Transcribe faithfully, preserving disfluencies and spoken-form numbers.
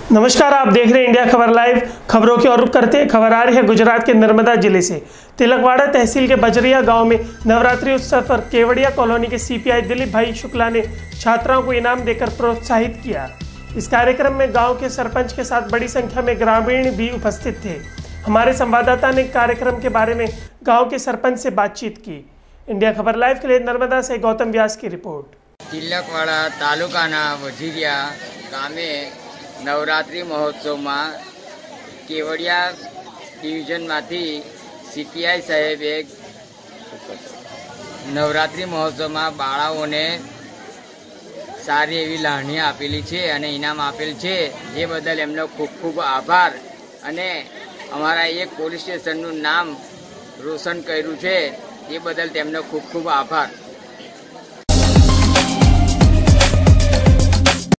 नमस्कार, आप देख रहे हैं इंडिया खबर लाइव। खबरों की ओर रुख करते हैं। खबर आ रही है गुजरात के नर्मदा जिले से। तिलकवाड़ा तहसील के बजरिया गांव में नवरात्रि उत्सव पर केवड़िया कॉलोनी के सीपीआई दिलीप भाई शुक्ला ने छात्राओं को इनाम देकर प्रोत्साहित किया। इस कार्यक्रम में गाँव के सरपंच के साथ बड़ी संख्या में ग्रामीण भी उपस्थित थे। हमारे संवाददाता ने कार्यक्रम के बारे में गाँव के सरपंच से बातचीत की। इंडिया खबर लाइव के लिए नर्मदा से गौतम व्यास की रिपोर्ट। तिलकवाड़ा तालुकाना वजीरिया गामे नवरात्रि महोत्सव में केवड़िया डिविजन में सीपीआई साहेब एक नवरात्रि महोत्सव में बाळाओं ने सारी एवी लावणी आपेली छे अने इनाम आपेल छे, जे बदल एमनो खूब खूब आभार। अने अमारा एक पोलीस स्टेशन नु नाम रोशन कर्युं छे, ए बदल तेमनो खूब खूब आभार।